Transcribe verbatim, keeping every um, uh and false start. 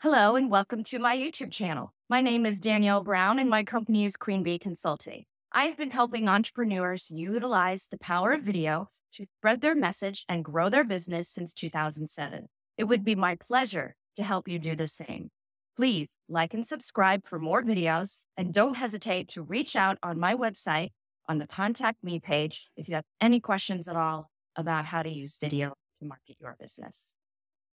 Hello and welcome to my YouTube channel. My name is Danielle Brown and my company is Queen Bee Consulting. I've been helping entrepreneurs utilize the power of video to spread their message and grow their business since two thousand seven. It would be my pleasure to help you do the same. Please like and subscribe for more videos and don't hesitate to reach out on my website on the Contact Me page if you have any questions at all about how to use video to market your business.